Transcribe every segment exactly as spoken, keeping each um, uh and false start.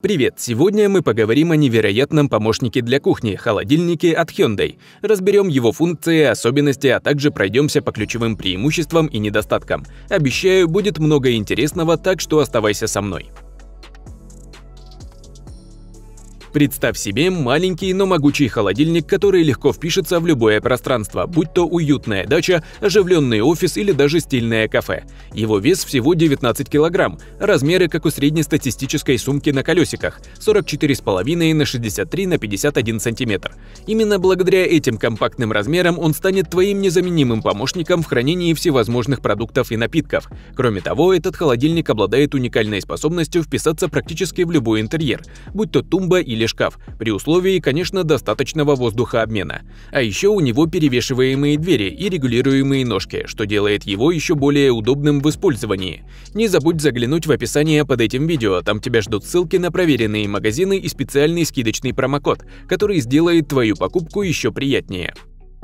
Привет! Сегодня мы поговорим о невероятном помощнике для кухни – холодильнике от Hyundai. Разберем его функции, особенности, а также пройдемся по ключевым преимуществам и недостаткам. Обещаю, будет много интересного, так что оставайся со мной. Представь себе маленький, но могучий холодильник, который легко впишется в любое пространство, будь то уютная дача, оживленный офис или даже стильное кафе. Его вес всего девятнадцать килограмм, размеры как у среднестатистической сумки на колесиках – сорок четыре и пять на шестьдесят три на пятьдесят один сантиметр. Именно благодаря этим компактным размерам он станет твоим незаменимым помощником в хранении всевозможных продуктов и напитков. Кроме того, этот холодильник обладает уникальной способностью вписаться практически в любой интерьер, будь то тумба или шкаф, при условии, конечно, достаточного воздухообмена. А еще у него перевешиваемые двери и регулируемые ножки, что делает его еще более удобным в использовании. Не забудь заглянуть в описание под этим видео, там тебя ждут ссылки на проверенные магазины и специальный скидочный промокод, который сделает твою покупку еще приятнее.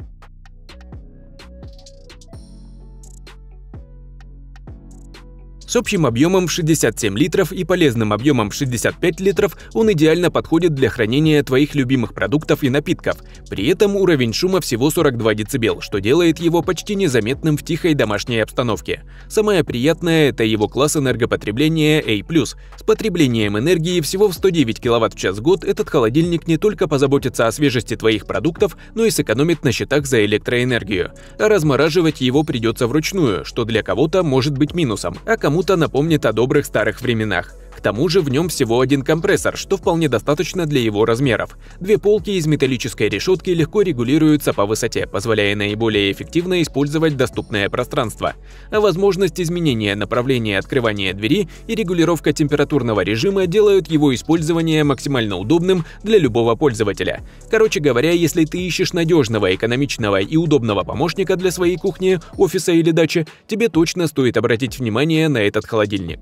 С общим объемом в шестьдесят семь литров и полезным объемом в шестьдесят пять литров он идеально подходит для хранения твоих любимых продуктов и напитков. При этом уровень шума всего сорок два децибела, что делает его почти незаметным в тихой домашней обстановке. Самое приятное – это его класс энергопотребления A плюс. С потреблением энергии всего в сто девять киловатт в час в год этот холодильник не только позаботится о свежести твоих продуктов, но и сэкономит на счетах за электроэнергию. А размораживать его придется вручную, что для кого-то может быть минусом, а кому Кому-то напомнит о добрых старых временах. К тому же в нем всего один компрессор, что вполне достаточно для его размеров. Две полки из металлической решетки легко регулируются по высоте, позволяя наиболее эффективно использовать доступное пространство. А возможность изменения направления открывания двери и регулировка температурного режима делают его использование максимально удобным для любого пользователя. Короче говоря, если ты ищешь надежного, экономичного и удобного помощника для своей кухни, офиса или дачи, тебе точно стоит обратить внимание на этот холодильник.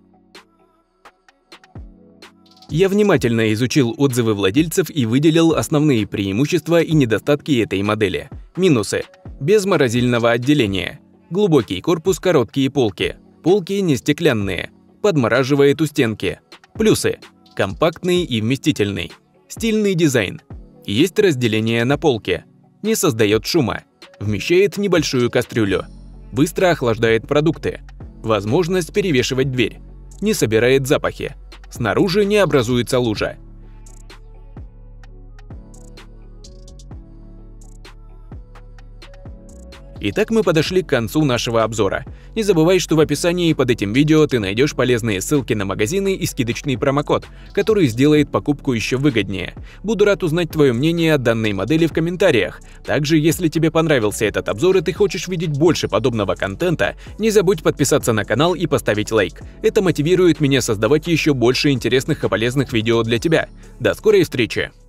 Я внимательно изучил отзывы владельцев и выделил основные преимущества и недостатки этой модели. Минусы. Без морозильного отделения. Глубокий корпус, короткие полки. Полки не стеклянные. Подмораживает у стенки. Плюсы. Компактный и вместительный. Стильный дизайн. Есть разделение на полке. Не создает шума. Вмещает небольшую кастрюлю. Быстро охлаждает продукты. Возможность перевешивать дверь. Не собирает запахи. Снаружи не образуется лужа. Итак, мы подошли к концу нашего обзора. Не забывай, что в описании под этим видео ты найдешь полезные ссылки на магазины и скидочный промокод, который сделает покупку еще выгоднее. Буду рад узнать твое мнение о данной модели в комментариях. Также, если тебе понравился этот обзор и ты хочешь видеть больше подобного контента, не забудь подписаться на канал и поставить лайк. Это мотивирует меня создавать еще больше интересных и полезных видео для тебя. До скорой встречи!